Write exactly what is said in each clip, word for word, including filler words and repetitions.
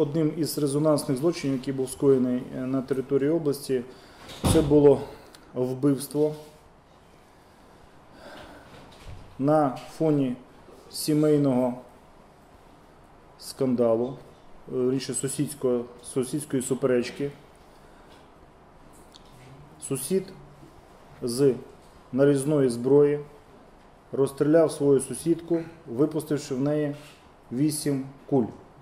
одним із резонансних злочинів, який був скоєний на території області, це було вбивство на фоні сімейного скандалу, ріше сусідської, сусідської суперечки. Сусід з нарізної зброї розстріляв свою сусідку, випустивши в неї вісім куль.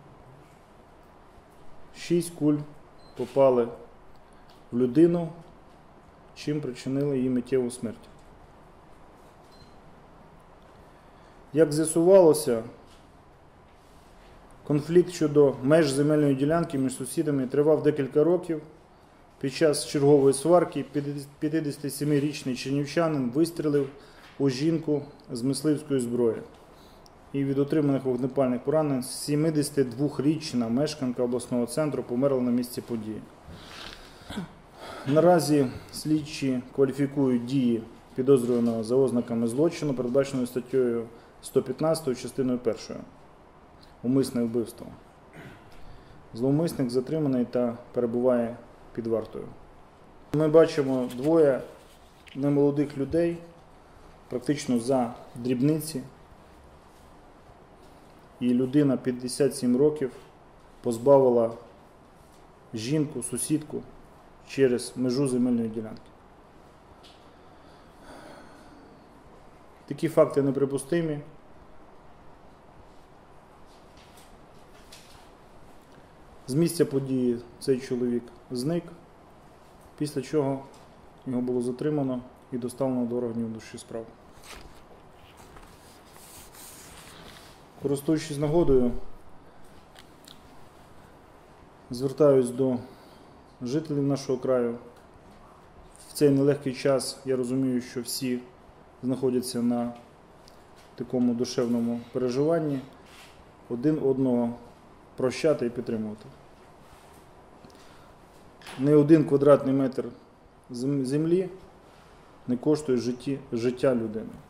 Шість куль попали в людину, чим причинили їй миттєву смерть. Як з'ясувалося, конфлікт щодо меж земельної ділянки між сусідами тривав декілька років. Під час чергової сварки п'ятдесятисемирічний чернівчанин вистрілив у жінку з мисливської зброї. І від отриманих вогнепальних поранень сімдесятидвохрічна мешканка обласного центру померла на місці події. Наразі слідчі кваліфікують дії підозрюваного за ознаками злочину, передбаченої статтею сто п'ятнадцять частиною першою. Умисне вбивство. Зловмисник затриманий та перебуває під вартою. Ми бачимо двоє немолодих людей, практично за дрібниці, і людина п'ятдесят сім років позбавила жінку, сусідку через межу земельної ділянки. Такі факти неприпустимі. З місця події цей чоловік зник, після чого його було затримано і доставлено до органів внутрішніх справ. Користуючись нагодою, звертаюсь до жителів нашого краю. В цей нелегкий час я розумію, що всі знаходяться на такому душевному переживанні, один одного прощати і підтримувати. Не один квадратний метр землі не коштує житті, життя людини.